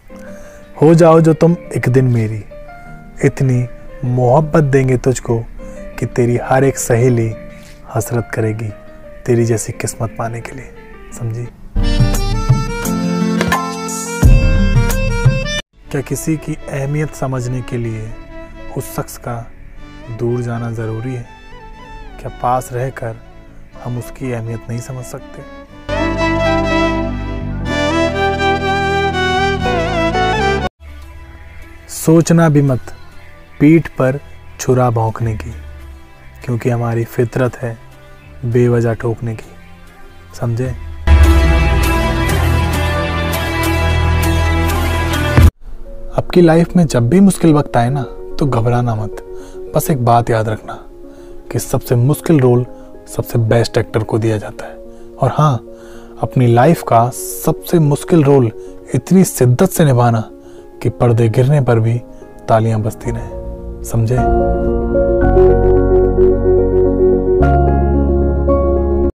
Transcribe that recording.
हो जाओ जो तुम एक दिन मेरी, इतनी मोहब्बत देंगे तुझको कि तेरी हर एक सहेली हसरत करेगी तेरी जैसी किस्मत पाने के लिए। समझी? क्या किसी की अहमियत समझने के लिए उस शख्स का दूर जाना ज़रूरी है? क्या पास रहकर हम उसकी अहमियत नहीं समझ सकते? सोचना भी मत पीठ पर छुरा भौंकने की, क्योंकि हमारी फितरत है बेवजह ठोकने की। समझे? आपकी लाइफ में जब भी मुश्किल वक्त आए ना, तो घबराना मत। बस एक बात याद रखना कि सबसे मुश्किल रोल सबसे बेस्ट एक्टर को दिया जाता है। और हाँ, अपनी लाइफ का सबसे मुश्किल रोल इतनी शिद्दत से निभाना कि पर्दे गिरने पर भी तालियां बजती रहें। समझे?